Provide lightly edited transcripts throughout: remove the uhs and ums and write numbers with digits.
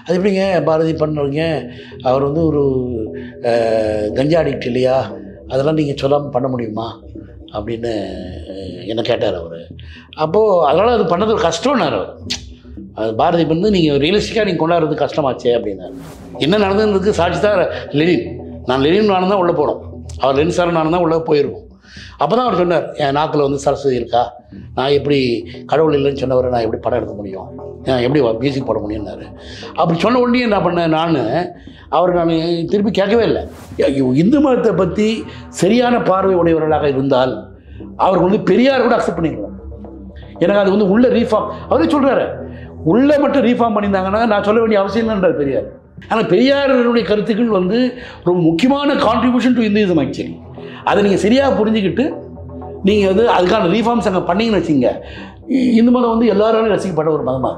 அது எப்படிங்க பாரதி பண்ணுறீங்க, அவர் வந்து ஒரு கஞ்சா அடிக்ட் இல்லையா, அதெல்லாம் நீங்கள் சொல்லாமல் பண்ண முடியுமா அப்படின்னு என்ன கேட்டார் அவர். அப்போது அதனால் அது பண்ணது ஒரு கஷ்டம்னார் அவர். அது பாரதி வந்து நீங்கள் ரியலிஸ்டிக்காக நீங்கள் கொண்டாடுறது கஷ்டமாச்சே அப்படின்னாரு. என்ன நடந்ததுக்கு சாட்சி தான் லெனின். நான் லெனின் நானும் தான் உள்ளே போனோம், அவர் லெனின் சார் நானும் தான் உள்ளே போயிருக்கோம். அப்போ தான் அவர் சொன்னார், என் நாக்கில் வந்து சரஸ்வதி இருக்கா, நான் எப்படி கடவுள் இல்லைன்னு சொன்னவரை நான் எப்படி படம் எடுக்க முடியும், எப்படி மியூசிக் போட முடியும்னாரு. அப்படி சொன்ன உடனே என்ன பண்ணேன் நான் திருப்பி கேட்கவே இல்லை. இந்து மதத்தை பற்றி சரியான பார்வை உடையவர்களாக இருந்தால் அவருக்கு வந்து பெரியார் கூட அக்செப்ட் பண்ணிக்கலாம். எனக்கு அது வந்து உள்ள ரீஃபார்ம் அவரே சொல்கிறாரு, உள்ளே மட்டும் ரீஃபார்ம் பண்ணியிருந்தாங்கன்னா நான் சொல்ல வேண்டிய அவசியம் இல்லைன்றார் பெரியார். ஆனால் பெரியாருடைய கருத்துக்கள் வந்து ரொம்ப முக்கியமான கான்ட்ரிபியூஷன் டு இந்துயிசம் ஆக்சுவலி. அதை நீங்கள் சரியாக புரிஞ்சுக்கிட்டு நீங்கள் வந்து அதுக்கான ரீஃபார்ம்ஸ் அங்கே பண்ணிங்கன்னு வச்சுங்க, இந்து மதம் வந்து எல்லாராலும் ரசிக்கப்பட்ட ஒரு மதமாக.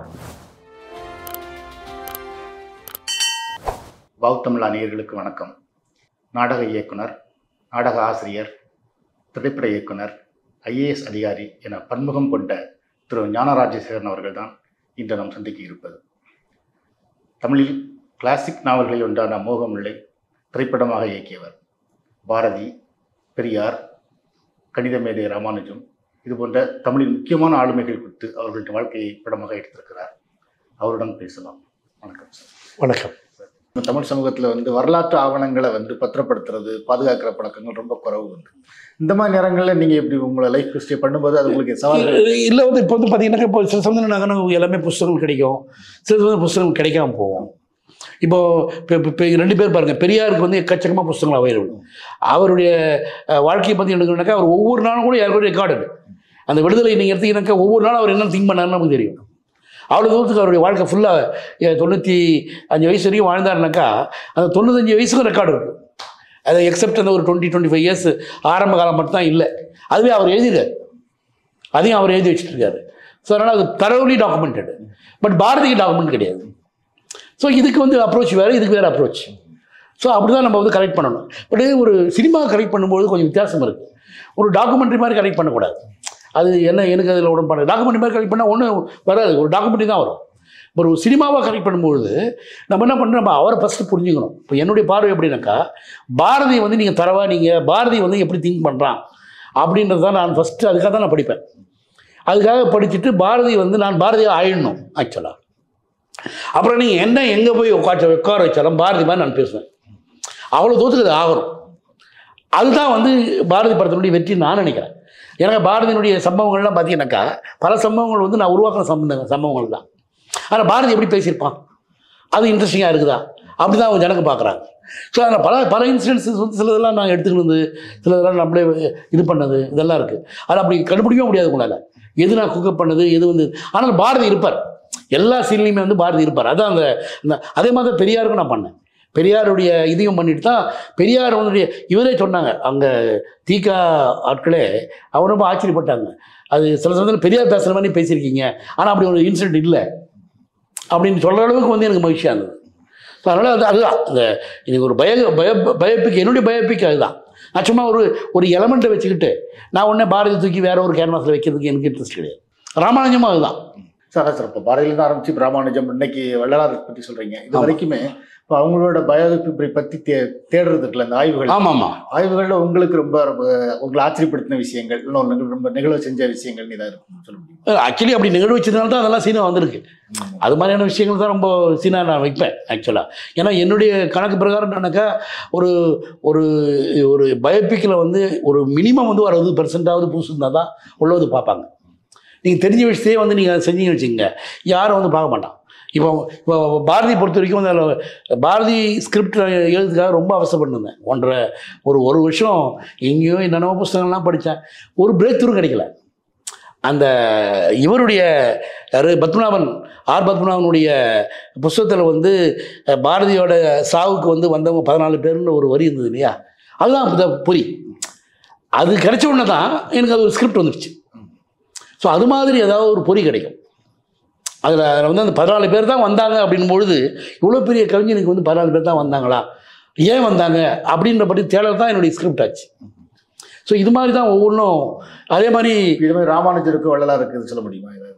பௌத்தமிழ் நேயர்களுக்கு வணக்கம். நாடக இயக்குனர், நாடக ஆசிரியர், திரைப்பட இயக்குனர், ஐஏஎஸ் அதிகாரி என பன்முகம் கொண்ட திரு ஞான ராஜசேகரன் அவர்கள் தான் இன்று நாம் சந்திக்க இருப்பது. தமிழில் கிளாசிக் நாவல்களில் ஒன்றான மோகமுல்லை திரைப்படமாக இயக்கியவர். பாரதி, பெரியார், கணித மேதை ராமானுஜம் இது போன்ற தமிழின் முக்கியமான ஆளுமைகள் குறித்து அவர்களுடைய வாழ்க்கையை படமாக எடுத்திருக்கிறார். அவருடன் பேசலாம். வணக்கம் சார். வணக்கம். தமிழ் சமூகத்தில் வந்து வரலாற்று ஆவணங்களை வந்து பத்திரப்படுத்துறது, பாதுகாக்கிற பழக்கங்கள் ரொம்ப குறைவு வந்து. இந்த மாதிரி நேரங்களில் நீங்கள் எப்படி உங்களை லைஃப் ஹிஸ்டரி பண்ணும்போது அது உங்களுக்கு சவால் இல்லை? வந்து இப்போ வந்து பார்த்தீங்கன்னா, இப்போ சில சமயம் எல்லாமே புஸ்தகங்கள் கிடைக்கும், சில சமயம் புஸ்தகங்கள் கிடைக்காம போவோம். இப்போ 2 பேர் பாருங்கள், பெரியாருக்கு வந்து எக்கச்சக்கமாக புஸ்தகங்கள் அவைலபிள். அவருடைய வாழ்க்கையை பற்றி எடுக்கணுன்னாக்கா அவர் ஒவ்வொரு நாளும் கூட யாருக்கும் ரெக்கார்டு. அந்த விடுதலை நீங்கள் எடுத்தீங்கன்னாக்கா ஒவ்வொரு நாளும் அவர் என்ன திங்க் பண்ணாருன்னு நமக்கு தெரியும். அவ்வளோ தூரத்துக்கு அவருடைய வாழ்க்கை ஃபுல்லாக 95 வயசு வரைக்கும் வாழ்ந்தாருனாக்கா அந்த 95 வயசுக்கும் ரெக்கார்டு இருக்குது. அதை எக்ஸப்ட் அந்த ஒரு 20-25 இயர்ஸ் ஆரம்ப காலம் மட்டும்தான் இல்லை. அதுவே அவர் எழுதிட்டார், அதையும் அவர் எழுதி வச்சுட்ருக்காரு. ஸோ அதனால் அது தரோலி டாக்குமெண்டட். பட் பாரதிக்கு டாக்குமெண்ட் கிடையாது. ஸோ இதுக்கு வந்து அப்ரோச் வேறு, இதுக்கு வேறு அப்ரோச். ஸோ அப்படி தான் நம்ம வந்து கரெக்ட் பண்ணணும். பட் ஒரு சினிமா கரெக்ட் பண்ணும்போது கொஞ்சம் வித்தியாசம் இருக்குது. ஒரு டாக்குமெண்ட்ரி மாதிரி கரெக்ட் பண்ணக்கூடாது. அது என்ன எனக்கு அதில் உடன்பாடு. டாக்குமெண்ட்ரி மாதிரி கரெக்ட் பண்ணால் ஒன்றும் வராது, ஒரு டாக்குமெண்ட்ரி தான் வரும். ஒரு சினிமாவாக கரெக்ட் பண்ணும்பொழுது நம்ம என்ன பண்ணுறோம், நம்ம அவரை ஃபஸ்ட்டு புரிஞ்சுக்கணும். இப்போ என்னுடைய பார்வை எப்படின்னாக்கா, பாரதி வந்து நீங்கள் தரவா, நீங்கள் பாரதி வந்து எப்படி திங்க் பண்ணுறான் அப்படின்றது தான் நான் ஃபஸ்ட்டு அதுக்காக தான் நான் படிப்பேன். அதுக்காக படிச்சுட்டு பாரதி வந்து நான் பாரதியாக ஆயிடணும் ஆக்சுவலாக. அப்புறம் நீங்கள் என்ன எங்கே போய் உட்கார வச்சாலும் பாரதி மாதிரி நான் பேசுவேன். அவ்வளோ தூரத்துக்கு அது ஆகணும். அதுதான் வந்து பாரதி படத்தினுடைய வெற்றி நான் நினைக்கிறேன். எனக்கு பாரதியினுடைய சம்பவங்கள்லாம் பார்த்தீங்கன்னாக்கா பல சம்பவங்கள் வந்து நான் உருவாக்கின சம்பவங்கள் தான். ஆனால் பாரதி எப்படி பேசியிருப்பான், அது இன்ட்ரெஸ்டிங்காக இருக்குதா, அப்படி தான் அவங்க ஜனங்க பார்க்குறாங்க. ஸோ அதில் பல இன்சிடென்ட்ஸஸ் வந்து சிலதெல்லாம் நான் எடுத்துக்கினது, சிலதெல்லாம் நம்மளே இது பண்ணது, இதெல்லாம் இருக்குது. அதை அப்படி கண்டுபிடிக்கவே முடியாது உங்களால், எது நான் குக்கப் பண்ணது எது வந்து. ஆனால் பாரதி இருப்பார், எல்லா சீன்லையுமே வந்து பாரதி இருப்பார். அதான் அந்த அதே மாதிரி தான் பெரியாருக்கும் நான் பண்ணேன். பெரியாருடைய இதையும் பண்ணிட்டு தான் பெரியார் வந்து இவரே சொன்னாங்க, அங்கே தீகா ஆட்களே அவங்க ரொம்ப ஆச்சரியப்பட்டாங்க. அது சில சமயத்தில் பெரியார் பேசுகிற மாதிரி பேசியிருக்கீங்க, ஆனால் அப்படி ஒரு இன்சிடென்ட் இல்லை அப்படின்னு சொல்கிற அளவுக்கு வந்து எனக்கு மகிழ்ச்சியாக இருந்தது. ஸோ அதனால் அதுதான் இந்த எனக்கு ஒரு பயோபிக், என்னுடைய பயோபிக் அதுதான். நான் சும்மா ஒரு எலமெண்ட்டை வச்சுக்கிட்டு நான் உடனே பாரதி தூக்கி வேற ஒரு கேன்வாஸில் வைக்கிறதுக்கு எனக்கு இன்ட்ரெஸ்ட் கிடையாது. ராமானுஜமும் அதுதான் சார். சார் இப்போ பாரதியிலேருந்து ஆரம்பிச்சு ராமானுஜம், இன்னைக்கு வள்ளலார் பற்றி சொல்கிறீங்க. இது வரைக்குமே இப்போ அவங்களோட பயோபிக் பற்றி தேடுறது இருக்குல்ல, அந்த ஆய்வுகள். ஆமாம், ஆய்வுகளில் உங்களுக்கு ரொம்ப உங்களை ஆச்சரியப்படுத்தின விஷயங்கள், இன்னொன்று ரொம்ப நிகழ்வு செஞ்ச விஷயங்கள் இதாக இருக்கும் சொல்ல முடியும்? ஆக்சுவலி அப்படி நிகழ்வு வச்சதுனால தான் அதெல்லாம் சீனா வந்திருக்கு. அது மாதிரியான விஷயங்கள் தான் ரொம்ப சீனா நான் வைப்பேன் ஆக்சுவலாக. ஏன்னா என்னுடைய கணக்கு பிரகாரம் என்னன்னாக்கா ஒரு ஒரு பயோபிக்கில் வந்து ஒரு மினிமம் வந்து 60% புதுசு இருந்தால் தான் உள்ளது பார்ப்பாங்க. நீங்கள் தெரிஞ்ச விஷயத்தையே வந்து நீங்கள் செஞ்சீங்கன்னு வச்சுக்கோங்க, யாரும் வந்து பார்க்க மாட்டான். இப்போ பாரதி பொறுத்த வரைக்கும் வந்து பாரதி ஸ்கிரிப்ட் எழுதுறதுக்காக ரொம்ப அவசரப்பட்டுருந்தேன். ஒரு வருஷம் எங்கேயோ என்னென்னவோ புஸ்தகங்கள்லாம் படித்தேன், ஒரு பிரேக் த்ரூ கிடைக்கல. அந்த இவருடைய பத்மநாபன், பத்மநாபனுடைய புஸ்தகத்தில் வந்து பாரதியோட சாவுக்கு வந்து வந்தவங்க 14 பேர்னு ஒரு வரி இருந்தது இல்லையா, அதுதான் புரி. அது கிடைச்ச உடனே தான் எனக்கு அது ஒரு ஸ்கிரிப்ட் வந்துடுச்சு. ஸோ அது மாதிரி ஏதாவது ஒரு பொறி கிடைக்கும். அதில் வந்து அந்த 14 பேர் தான் வந்தாங்க அப்படின்பொழுது, இவ்வளோ பெரிய கவிஞனுக்கு வந்து 14 பேர் தான் வந்தாங்களா, ஏன் வந்தாங்க அப்படின்ற பற்றி தேடல் தான் என்னுடைய ஸ்கிரிப்ட் ஆச்சு. ஸோ இது மாதிரி தான் ஒவ்வொன்றும். அதே மாதிரி இது மாதிரி ராமானுஜருக்கு வள்ளலாருக்கு சொல்ல முடியுமா?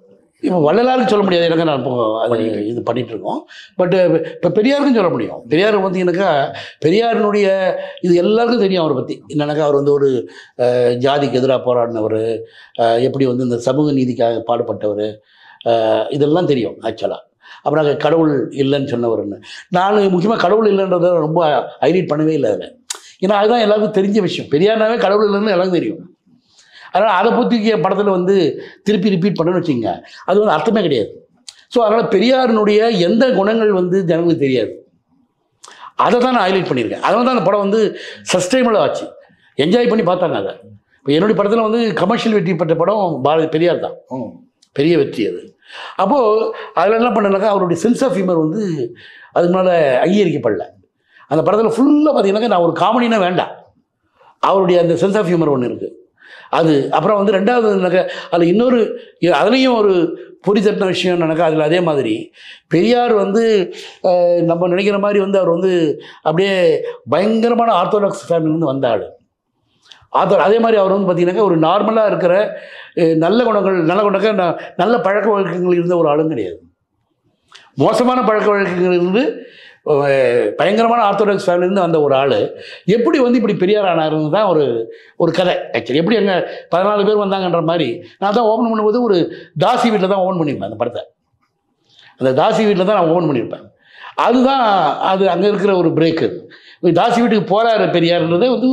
இப்போ வள்ளலாருக்கு சொல்ல முடியாது எனக்கு, நான் இப்போ அது இது பண்ணிகிட்டு இருக்கோம். பட் இப்போ பெரியாருக்கும் சொல்ல முடியும். பெரியார் பார்த்தீங்கன்னாக்கா பெரியாரினுடைய இது எல்லாருக்கும் தெரியும் அவரை பற்றி. என்னன்னாக்கா அவர் வந்து ஒரு ஜாதிக்கு எதிராக போராடினவர், எப்படி வந்து இந்த சமூக நீதிக்காக பாடுபட்டவர், இதெல்லாம் தெரியும் ஆக்சுவலாக. அப்புறம் கடவுள் இல்லைன்னு சொன்னவர்னு. நான் முக்கியமாக கடவுள் இல்லைன்றதை ரொம்ப ஹைலைட் பண்ணவே இல்லை அதில். ஏன்னா அதுதான் எல்லாருக்கும் தெரிஞ்ச விஷயம். பெரியார்னாவே கடவுள் இல்லைன்னு எல்லாருக்கும் தெரியும். அதனால் அதை பற்றி என் படத்தில் வந்து திருப்பி ரிப்பீட் பண்ணணும்னு வச்சுக்கோங்க, அது வந்து அர்த்தமே கிடையாது. ஸோ அதனால் பெரியாரினுடைய எந்த குணங்கள் வந்து ஜனங்களுக்கு தெரியாது, அதை தான் நான் ஹைலைட் பண்ணியிருக்கேன். அதனால தான் அந்த படம் வந்து சஸ்டைனபிளாக ஆச்சு, என்ஜாய் பண்ணி பார்த்தாங்க அதை. இப்போ என்னுடைய படத்தில் வந்து கமர்ஷியல் வெற்றி பெற்ற படம் பெரியார் தான், பெரிய வெற்றி அது. அப்போது அதில் என்ன பண்ணனாக்கா அவருடைய சென்ஸ் ஆஃப் ஹியூமர் வந்து அதுக்கு மேலே அங்கீகரிக்கப்படல. அந்த படத்தில் ஃபுல்லாக பார்த்தீங்கன்னாக்கா நான் ஒரு காமெடினா வேண்டாம், அவருடைய அந்த சென்ஸ் ஆஃப் ஹியூமர் ஒன்று இருக்குது அது. அப்புறம் வந்து ரெண்டாவது அதில் இன்னொரு அதுலேயும் ஒரு பொறி தட்டின விஷயம் என்னக்கா, அதில் அதே மாதிரி பெரியார் வந்து நம்ம நினைக்கிற மாதிரி வந்து அவர் வந்து அப்படியே பயங்கரமான ஆர்த்தோடாக்ஸ் ஃபேமிலியிலேருந்து வந்த ஆள். அதே மாதிரி அவர் வந்து பார்த்திங்கனாக்கா ஒரு நார்மலாக இருக்கிற நல்ல குணங்கள் நல்ல பழக்க வழக்கங்கள் இருந்த ஒரு ஆளும் கிடையாது. மோசமான பழக்க வழக்கங்கள் இருந்து பயங்கரமான ஆர்த்தோடாக்ஸ் ஃபேமிலியிலேருந்து வந்த ஒரு ஆள் எப்படி வந்து இப்படி பெரியார் ஆனாருன்னு தான் ஒரு கதை. ஆக்சுவலி எப்படி அங்கே 14 பேர் வந்தாங்கன்ற மாதிரி நான் தான் ஓப்பன் பண்ணும்போது ஒரு தாசி வீட்டில் தான் ஓப்பன் பண்ணியிருப்பேன் அந்த படத்தை. அந்த தாசி வீட்டில் தான் நான் ஓப்பன் பண்ணியிருப்பேன். அதுதான் அது அங்கே இருக்கிற ஒரு பிரேக்கு. தாசி வீட்டுக்கு போகிறாரு பெரியார்ன்றதே வந்து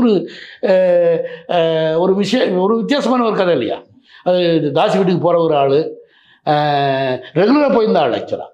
ஒரு விஷயம், ஒரு வித்தியாசமான ஒரு கதை இல்லையா. அது தாசி வீட்டுக்கு போகிற ஒரு ஆள், ரெகுலராக போயிருந்த ஆள், ஆக்சுவலாக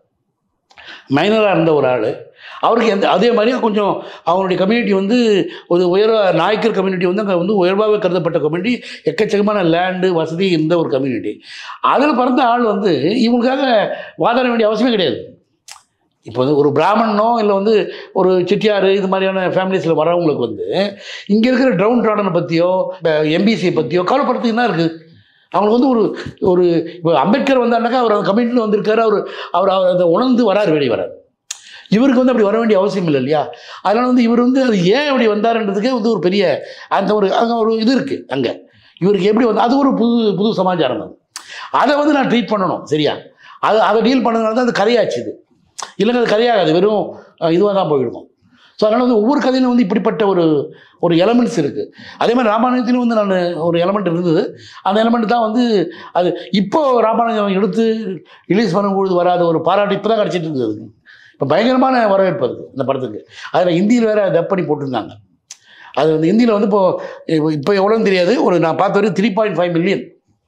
மைனராக இருந்த ஒரு ஆள். அவருக்கு அதே மாதிரி கொஞ்சம் அவங்களுடைய கம்யூனிட்டி வந்து ஒரு நாயக்கர் கம்யூனிட்டி வந்து அங்கே வந்து உயர்வாகவே கருதப்பட்ட கம்யூனிட்டி, எக்கச்சக்கமான லேண்டு வசதி இருந்த ஒரு கம்யூனிட்டி. அதில் பிறந்த ஆள் வந்து இவங்களுக்காக வாதாட வேண்டிய அவசியமே கிடையாது. இப்போ வந்து ஒரு பிராமணனோ இல்லை வந்து ஒரு செட்டியார் இது மாதிரியான ஃபேமிலிஸில் வரவங்களுக்கு வந்து இங்கே இருக்கிற டவுன் ட்ராடனை பற்றியோ எம்பிசியை பற்றியோ கவலைப்படுறதுக்கு என்ன இருக்குது. அவங்களுக்கு வந்து ஒரு இப்போ அம்பேத்கர் வந்தாருனாக்கா அவர் அந்த கம்யூனிட்டியில் வந்திருக்காரு, அவர் அதை உணர்ந்து வராரு, வெளியே வராரு. இவருக்கு வந்து அப்படி வர வேண்டிய அவசியம் இல்லை இல்லையா. அதனால் வந்து இவர் வந்து அது ஏன் அப்படி வந்தாருன்றதுக்கே வந்து ஒரு பெரிய அங்கே ஒரு இது இருக்குது. அங்கே இவருக்கு எப்படி வந்து அது ஒரு புது சமாச்சாரம். அதை வந்து நான் ட்ரீட் பண்ணணும் சரியா. அதை டீல் பண்ணதுனால தான் அது கதையாச்சு. இது இல்லைங்க அது கதையாகாது, வெறும் இதுவாக தான் போயிடுவோம். ஸோ அதனால் வந்து ஒவ்வொரு கதையிலும் வந்து இப்படிப்பட்ட ஒரு எலமெண்ட்ஸ் இருக்குது. அதே மாதிரி ராமாயணத்திலும் வந்து நான் ஒரு எலமெண்ட் இருந்தது. அந்த எலமெண்ட் தான் வந்து அது இப்போது ராமாயணம் எடுத்து ரிலீஸ் பண்ணும்பொழுது வராத ஒரு பாராட்டு இப்போ தான் கிடச்சிட்டு இருந்தது. அதுக்கு இப்போ பயங்கரமான வரவேற்பு இருக்குது இந்த படத்துக்கு. அதில் ஹிந்தியில் வேறு டப் பண்ணி போட்டிருந்தாங்க. அது வந்து ஹிந்தியில் வந்து இப்போ எவ்வளோன்னு தெரியாது, நான் பார்த்த வரைக்கும் 3.5 மில்லியன்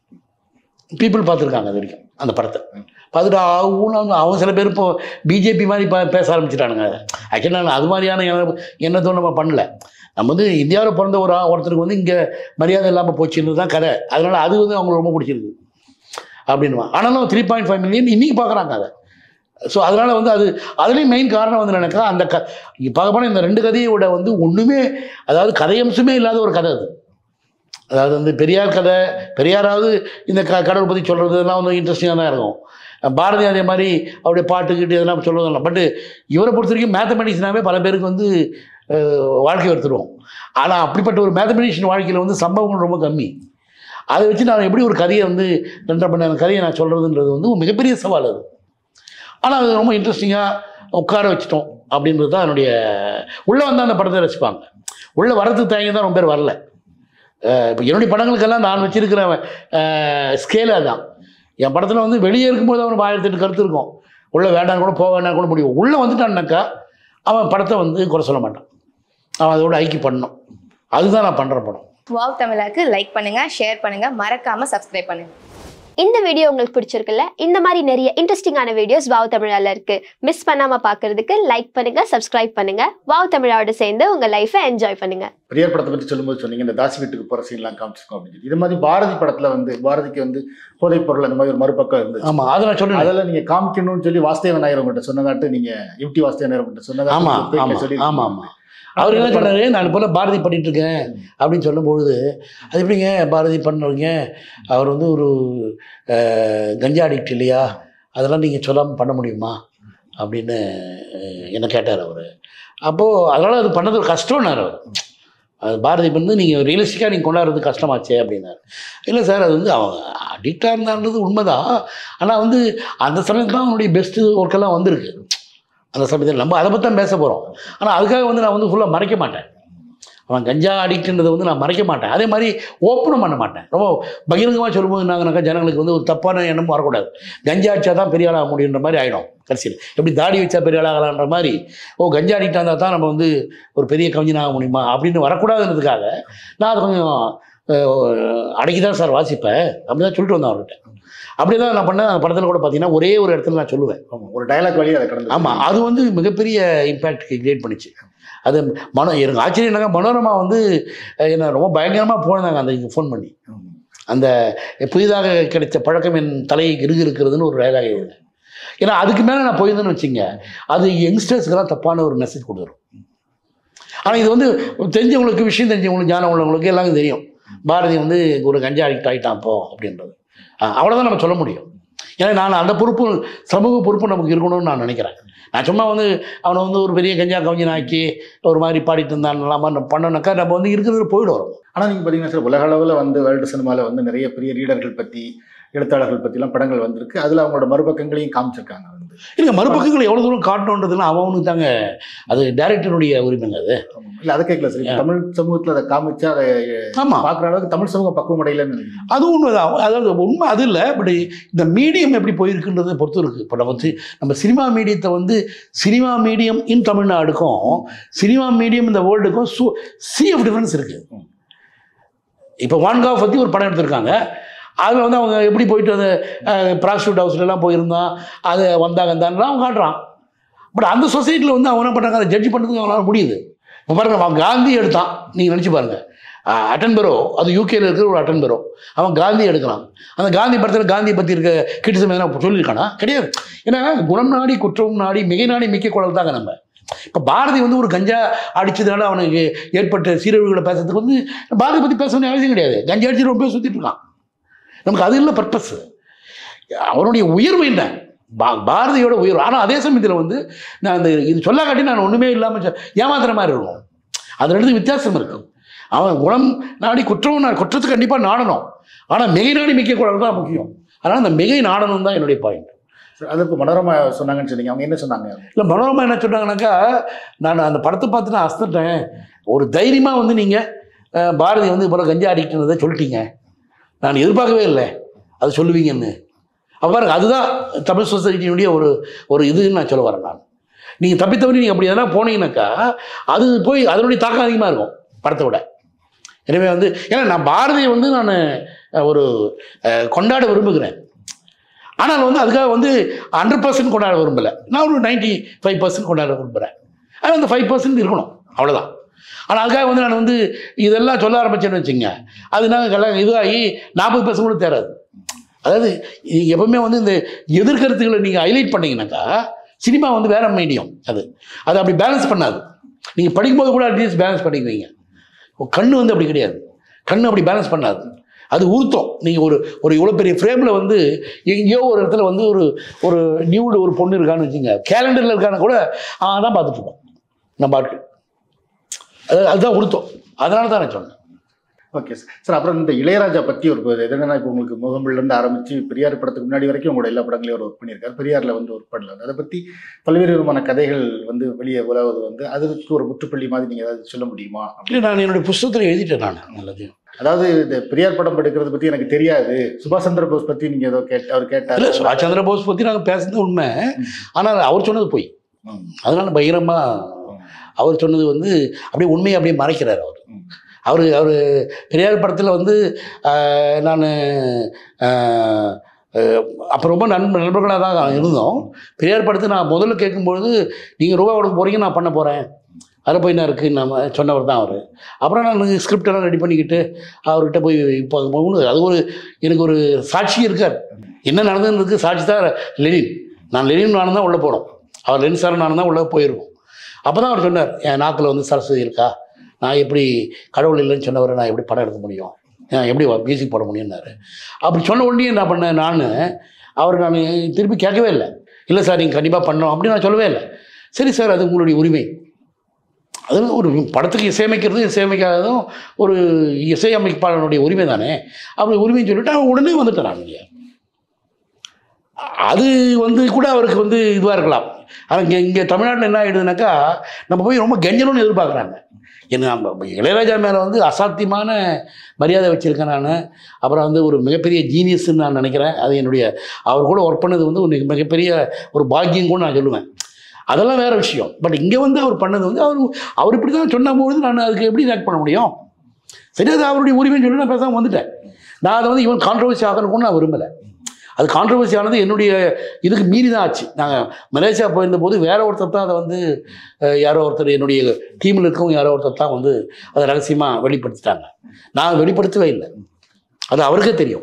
பீப்புள் பார்த்துருக்காங்க அது வரைக்கும் அந்த படத்தை. பார்த்துட்டு அவங்க சில பேர் இப்போ பிஜேபி மாதிரி பேச ஆரம்பிச்சிட்டானுங்க. ஆக்சுவலி நான் அது மாதிரியான எண்ணத்தோடு நம்ம பண்ணல. நம்ம வந்து இந்தியாவில் பிறந்த ஒருத்தருக்கு வந்து இங்கே மரியாதை இல்லாமல் போச்சுன்றது தான் கதை. அதனால் அது வந்து அவங்களுக்கு ரொம்ப பிடிச்சிருக்கு அப்படின்வான். ஆனாலும் 3.5 மில்லியன் இன்றைக்கி பார்க்குறாங்க அதை. ஸோ அதனால் வந்து அதுலேயும் மெயின் காரணம் வந்து நினைக்கிறா அந்த பார்க்க போனால் இந்த 2 கதையோட வந்து ஒன்றுமே, அதாவது கதையம்சமே இல்லாத ஒரு கதை அது. அதாவது வந்து பெரியார் கதை, பெரியாராவது இந்த கடவுள் பற்றி சொல்கிறதுலாம் வந்து இன்ட்ரெஸ்டிங்காக தான் இருக்கும். பாரதி அதே மாதிரி அவருடைய பாட்டுக்கிட்டு இதெல்லாம் சொல்லுவதில்லை. பட்டு இவரை பொறுத்த வரைக்கும் மேத்தமெட்டிக்ஸ்னாவே பல பேருக்கு வந்து வாழ்க்கை எடுத்துருவோம். ஆனால் அப்படிப்பட்ட ஒரு மேத்தமெட்டிஷியன் வாழ்க்கையில் வந்து சம்பவங்கள் ரொம்ப கம்மி. அதை வச்சு நான் எப்படி ஒரு கதையை வந்து 2.5 மணி நேரம் கதையை நான் சொல்கிறதுன்றது வந்து ஒரு மிகப்பெரிய சவால் அது. ஆனால் அது ரொம்ப இன்ட்ரெஸ்டிங்காக உட்கார வச்சிட்டோம் அப்படின்றது தான் என்னுடைய. உள்ளே வந்து அந்த படத்தை ரசிப்பாங்க. உள்ளே வரத்துக்கு தயங்கி தான் ரொம்ப பேர் வரல. இப்போ என்னுடைய படங்களுக்கெல்லாம் நான் வச்சுருக்கிற ஸ்கேல் அதுதான். என் படத்தில் வந்து வெளியே இருக்கும்போது அவனுக்கு 1008 கருத்து இருக்கும். உள்ளே வேண்டாம் கூட போக வேண்டாம் கூட முடியும். உள்ளே வந்துட்டான்னாக்கா அவன் படத்தை வந்து குறை சொல்ல மாட்டான், அவன் அதோட ஐக்கியம் பண்ணணும். அதுதான் நான் பண்ணுற படம். வாவ் தமிழாக்கு லைக் பண்ணுங்கள், ஷேர் பண்ணுங்கள், மறக்காமல் சப்ஸ்கிரைப் பண்ணுங்கள். இந்த வீடியோ உங்களுக்கு பிடிச்சிருக்குல்ல? இந்த மாதிரி நிறைய இன்ட்ரெஸ்டிங்கான வீடியோஸ் வாவ் தமிழால இருக்கு. மிஸ் பண்ணாம பாக்குறதுக்கு லைக் பண்ணுங்க, சப்ஸ்கிரைப் பண்ணுங்க. வாவ் தமிழோட சேர்ந்து உங்க லைஃபை என்ஜாய் பண்ணுங்க. பெரியார் படத்தை பற்றி சொல்லும்போது சொன்னீங்க இந்த தாசி வீட்டுக்கு போகிற சீன்லாம் காமிச்சிருக்கோம் அப்படின்னு. இது மாதிரி பாரதி படத்தில் வந்து பாரதிக்கு வந்து போதைப் பொருள் அந்த மாதிரி ஒரு மறுபக்கம் இருந்துச்சு. ஆமாம், அதை நான் சொன்னேன். அதெல்லாம் நீங்கள் காமிக்கணும்னு சொல்லி வாசுதேவ நாயர் உங்கள்கிட்ட சொன்னதாட்டு நீங்கள் எம்டி வாசுதேவ நாயர் உங்கள்கிட்ட சொன்னதா? சொல்லி ஆமாம். அவர் என்ன சொன்னார், நான் போல் பாரதி பண்ணிட்டு இருக்கேன் அப்படின்னு சொல்லும்பொழுது, அது எப்படிங்க பாரதி பண்ணுறீங்க, அவர் வந்து ஒரு கஞ்சா அடிக்ட் இல்லையா, அதெல்லாம் நீங்கள் சொல்லாமல் பண்ண முடியுமா அப்படின்னு என்ன கேட்டார் அவர். அப்போது அதனால் அது பண்ணது ஒரு கஷ்டம்னார் அவர். அது பாரதி வந்து நீங்கள் ரியலிஸ்டிக்காக நீங்கள் கொண்டாடுறது கஷ்டமாச்சே அப்படின்னாரு. இல்லை சார், அது வந்து அவங்க அடிக்டாக இருந்தான்றது உண்மைதான். ஆனால் வந்து அந்த சமயத்தில் தான் அவனுடைய பெஸ்ட்டு ஒர்க்கெல்லாம் வந்திருக்கு. அந்த சமயத்தில் நம்ம அதை பற்றி தான் பேச போகிறோம். ஆனால் அதுக்காக வந்து நான் வந்து ஃபுல்லாக மறைக்க மாட்டேன். அவன் கஞ்சா அடிக்ட்ன்றதை வந்து நான் மறைக்க மாட்டேன். அதே மாதிரி ஓப்பனும் பண்ண மாட்டேன். ரொம்ப பகிரங்கமாக சொல்லும்போது நாங்கனாக்கா ஜனங்களுக்கு வந்து ஒரு தப்பான எண்ணமும் வரக்கூடாது. கஞ்சா அடிச்சா தான் பெரிய ஆளாக முடியுன்ற மாதிரி ஆகிடும். கடைசியில் எப்படி தாடி வச்சா பெரிய ஆளாகலான்ற மாதிரி, கஞ்சா அடிக்டாக இருந்தால் தான் நம்ம வந்து ஒரு பெரிய கவிஞனாக முடியுமா அப்படின்னு வரக்கூடாதுன்றதுக்காக நான் அதை கொஞ்சம் அடக்கி தான் சார் வாசிப்பேன். அப்படி தான் சொல்லிட்டு வந்தேன் அவர்கிட்ட. அப்படி தான் நான் பண்ணேன். அந்த படத்தில் கூட பார்த்தீங்கன்னா ஒரே ஒரு இடத்துல நான் சொல்லுவேன். ஒரு டயலாக் வழியாக அதை கடந்து. ஆமாம், அது வந்து மிகப்பெரிய இம்பேக்ட் கிரியேட் பண்ணிச்சு. அது எனக்கு ஆச்சரியம் என்னங்க, மனோரமா வந்து என்ன ரொம்ப பயங்கரமாக போனாங்க அந்த இங்கே ஃபோன் பண்ணி. அந்த புதிதாக கிடைச்ச பழக்கம் என் தலையை இருக்கிறதுன்னு ஒரு டயலாக் எழுதுங்க. ஏன்னா அதுக்கு மேலே நான் போயிருந்தேன்னு வச்சுங்க, அது யங்ஸ்டர்ஸ்க்கெல்லாம் தப்பான ஒரு மெசேஜ் கொடுத்துரும். ஆனால் இது வந்து தெரிஞ்சவங்களுக்கு, விஷயம் தெரிஞ்சவங்களுக்கு, ஞானம் உள்ளவங்களுக்கு எல்லாமே தெரியும். பாரதி வந்து ஒரு கஞ்சா அடிக்ட் ஆகிட்டான் போ அப்படின்றது. அவ்வளோதான் நம்ம சொல்ல முடியும். ஏன்னா நான் அந்த பொறுப்பு, சமூக பொறுப்பு நமக்கு இருக்கணும்னு நான் நினைக்கிறேன். நான் சும்மா வந்து அவனை வந்து ஒரு பெரிய கஞ்சா கவிஞனாக்கி ஒரு மாதிரி பாடிட்டு இருந்தான் பண்ணோன்னாக்கா நம்ம வந்து இருக்கிறது போயிட்டு வரும். ஆனால் நீங்கள் பார்த்தீங்கன்னா சார், உலக அளவில் வந்து வேர்ல்டு சினிமாவில் வந்து நிறைய பெரிய லீடர்கள் பற்றி, எழுத்தாளர்கள் பற்றிலாம் படங்கள் வந்திருக்கு. அதில் அவங்களோட மறுபக்கங்களையும் காமிச்சிருக்காங்க. வந்து இல்லை, மறுபக்கங்கள் எவ்வளோ தூரம் காட்டணுன்றதுலாம் அவனுக்கு தாங்க, அது டைரக்டருடைய உரிமைங்க. அது இல்லை, அதை கேட்கல சார். தமிழ் சமூகத்தில் அதை காமிச்சா அதை ஆமாம் பார்க்குற அளவுக்கு தமிழ் சமூகம் பக்குவம் அடையலன்னு நினைக்கிறேன். அது உண்மைதான். அதாவது உண்மை அது இல்லை. பட் இந்த மீடியம் எப்படி போயிருக்குன்றதை பொறுத்து இருக்குது. இப்போ நம்ம சினிமா மீடியத்தை வந்து சினிமா மீடியம் இன் தமிழ்நாடுக்கும் சினிமா மீடியம் இந்த வேர்ல்டுக்கும் சி ஆஃப் டிஃப்ரென்ஸ் இருக்குது. இப்போ வான்காவை பற்றி ஒரு படம் எடுத்திருக்காங்க. அதில் வந்து அவங்க எப்படி போயிட்டு அந்த ப்ராஸ்டியூட் ஹவுஸ்லாம் போயிருந்தான், அது வந்தாங்கன்னு அவன் காட்டுறான். பட் அந்த சொசைட்டியில் வந்து அவன் என்ன பண்ணுறாங்க, அதை ஜட்ஜ் பண்ணுறதுக்கு அவனால் முடியுது. இப்போ பாருங்கள், அவன் காந்தி எடுத்தான், நீங்கள் நினச்சி பாருங்கள். அட்டன்பெரோ, அது யூகேயில் இருக்கிற ஒரு அட்டன்பெரோ, அவன் காந்தி எடுக்கிறான். அந்த காந்தி படத்தில் காந்தியை பற்றி இருக்க கிரிட்டிசம் எதனா சொல்லியிருக்கானா? கிடையாது. ஏன்னா குணம் நாடி குற்றம் நாடி மிகை நாடி மிக்க குழல் தாங்க நம்ம. இப்போ பாரதி வந்து ஒரு கஞ்சா அடித்ததுனால அவனுக்கு ஏற்பட்ட சீரழிவுகளை பேசுறதுக்கு வந்து பாரதி பற்றி பேச வேண்டிய அவசியம் கிடையாது. கஞ்சா அடிச்சு ரொம்ப சுற்றிட்டு இருக்கான். நமக்கு அது இல்லை பர்பஸ். அவனுடைய உயர்வு என்ன, பாரதியோட உயர்வு. ஆனால் அதே சமயத்தில் வந்து நான் அந்த இது சொல்ல காட்டி நான் ஒன்றுமே இல்லாமல் ஏமாத்துற மாதிரி இருக்கும். அது ரெண்டு வித்தியாசம் இருக்கும். அவன் குணம் நாடி குற்றத்துக்கு கண்டிப்பாக நாடணும். ஆனால் மிகை நாடி மிக்க குழல் தான் முக்கியம். அதனால் அந்த மிகை நாடணும் தான் என்னுடைய பாயிண்ட். அதுக்கு மனோரமா சொன்னாங்கன்னு சொன்னீங்க, அவங்க என்ன சொன்னாங்க? இல்லை, மனோரமா என்ன சொன்னாங்கன்னாக்கா, நான் அந்த படத்தை பார்த்து நான் அசந்துட்டேன். ஒரு தைரியமாக வந்து நீங்கள் பாரதி வந்து இப்போ கஞ்சா அடிக்ட்ன்றதை சொல்லிட்டீங்க, நான் எதிர்பார்க்கவே இல்லை அது சொல்லுவீங்கன்னு. அப்போ பாருங்க, அதுதான் தமிழ் சொசைட்டியினுடைய ஒரு இதுன்னு நான் சொல்ல வரேன். நான் நீங்கள் தப்பித்தவரி நீங்கள் அப்படி எதனா போனீங்கன்னாக்கா அது போய் அதனுடைய தாக்கம் அதிகமாக இருக்கும் படத்தை விட. எனவே வந்து ஏன்னா நான் பாரதியை வந்து நான் ஒரு கொண்டாட விரும்புகிறேன். ஆனால் வந்து அதுக்காக வந்து 100% கொண்டாட விரும்பலை. நான் ஒரு 95% கொண்டாட விரும்புகிறேன். ஆனால் அந்த 5% இருக்கணும், அவ்வளோதான். ஆனால் அதுக்காக வந்து நான் வந்து இதெல்லாம் சொல்ல ஆரம்பிச்சேன்னு வச்சுங்க, அது நாங்கள் இதாகி 40% கூட தேராது. அதாவது எப்பவுமே வந்து இந்த எதிர்கருத்துக்களை நீங்கள் ஹைலைட் பண்ணிங்கனாக்கா சினிமா வந்து வேற மீடியம், அது அப்படி பேலன்ஸ் பண்ணாது. நீங்கள் படிக்கும்போது கூட அட்லீஸ்ட் பேலன்ஸ் பண்ணிக்குவீங்க. கண்ணு வந்து அப்படி கிடையாது. கண்ணு அப்படி பேலன்ஸ் பண்ணாது, அது உறுத்தம். நீங்கள் ஒரு இவ்வளோ பெரிய ஃப்ரேமில் வந்து எங்கேயோ ஒரு இடத்துல வந்து ஒரு நியூடு ஒரு பொண்ணு இருக்கான்னு வச்சுங்க, கேலண்டரில் இருக்கான்னு கூட தான் பார்த்துட்ருக்கோம் நம்ம பாட்டு. அதுதான் உறுத்தம். அதனால தான் நான் சொன்னேன். Okay sir. அப்புறம் இந்த இளையராஜா பற்றி ஒரு எதுனா, இப்போ உங்களுக்கு முகம்பிலிருந்து ஆரம்பித்து பெரியார் படத்துக்கு முன்னாடி வரைக்கும் உங்களோட எல்லா படங்களையும் ஒரு ஒர்க் பண்ணியிருக்காரு. பெரியாரில் வந்து ஒர்க் பண்ணல, அதை பற்றி பல்வேறு விதமான கதைகள் வந்து வெளியே உலவது வந்து அதுக்கு ஒரு முற்றுப்புள்ளி மாதிரி நீங்கள் ஏதாவது சொல்ல முடியுமா? இல்லை, நான் என்னுடைய புத்தகத்தில் எழுதிட்டேன் நான் நல்லதையும். அதாவது இந்த பெரியார் படம் எடுக்கிறது பற்றி எனக்கு தெரியாது, சுபாஷ் சந்திர போஸ் பற்றி நீங்கள் ஏதோ அவர் கேட்டார். இல்லை, சுபாஷ் சந்திர போஸ் பற்றி நாங்கள் பேசுறது உண்மை. ஆனால் அவர் சொன்னது போய், அதனால பயங்கரமாக அவர் சொன்னது வந்து அப்படியே உண்மையை அப்படியே மறைக்கிறார் அவர் பெரியார் படத்தில் வந்து நான் அப்போ ரொம்ப நண்பர்களாக தான் இருந்தோம். பெரியார் படத்தை நான் முதல்ல கேட்கும்பொழுது நீங்கள் ரூபா கொடுக்க போகிறீங்க, நான் பண்ண போகிறேன், அதில் போய் நான் இருக்குன்னு நம்ம சொன்னவர் தான் அவர். அப்புறம் நான் ஸ்கிரிப்டெல்லாம் ரெடி பண்ணிக்கிட்டு அவர்கிட்ட போய் இப்போ அது எனக்கு ஒரு சாட்சி இருக்கார். என்ன நடந்ததுன்னு சாட்சி தான் லெனின். நான் லெனின் நானும் தான் உள்ளே போனோம், அவர் லெனின் சார் நானும் தான் உள்ளே போயிருக்கோம். அப்போ தான் அவர் சொன்னார், என் நாக்கில் வந்து சரஸ்வதி இருக்கா, நான் எப்படி கடவுள் இல்லைன்னு சொன்னவரை நான் எப்படி படம் எடுக்க முடியும், எப்படி மியூசிக் போட முடியும்னாரு. அப்படி சொன்ன உடனே என்ன பண்ணேன், நான் திருப்பி கேட்கவே இல்லை. இல்லை சார் நீங்கள் கண்டிப்பாக பண்ணணும் அப்படின்னு நான் சொல்லவே இல்லை. சரி சார், அது உங்களுடைய உரிமை அதில் ஒரு படத்துக்கு இசையமைக்காததும் ஒரு இசையமைப்பாளனுடைய உரிமை தானே. அப்படி உரிமைன்னு சொல்லிட்டு அவன் உடனே வந்துட்டான். நான் இங்கே அது கூட அவருக்கு இதுவாக இருக்கலாம். ஆனால் இங்கே தமிழ்நாட்டில் என்ன ஆகிடுதுனாக்கா, நம்ம போய் ரொம்ப கெஞ்சணும்னு எதிர்பார்க்குறாங்க. என்ன இளையராஜா மேலே அசாத்தியமான மரியாதை வச்சுருக்கேன் நான். அப்புறம் ஒரு மிகப்பெரிய ஜீனியஸ்ன்னு நான் நினைக்கிறேன். அது அவர் கூட ஒர்க் பண்ணது ஒரு மிகப்பெரிய ஒரு பாக்கியம் கூட நான் சொல்லுவேன். அதெல்லாம் வேறு விஷயம். பட் இங்கே அவர் பண்ணது அவர் இப்படி தான் சொன்னபோது நான் அதுக்கு எப்படி ரியாக்ட் பண்ண முடியும்? சரி, அது அவருடைய உரிமைன்னு சொல்லி நான் பேசாமல் வந்துட்டேன். நான் அதை இவன் கான்ட்ரவர்சி ஆகணும்னு நான் விரும்பலை. அது கான்ட்ரவர்சி ஆனது என்னுடைய இதுக்கு மீறி தான் ஆச்சு. நாங்கள் மலேசியா போயிருந்த போது வேற ஒருத்தர் தான் அதை யாரோ ஒருத்தர் என்னுடைய டீமில் இருக்கவும் யாரோ ஒருத்தர் தான் அதை ரகசியமாக வெளிப்படுத்திட்டாங்க. நான் வெளிப்படுத்தவே இல்லை. அது அவருக்கே தெரியும்.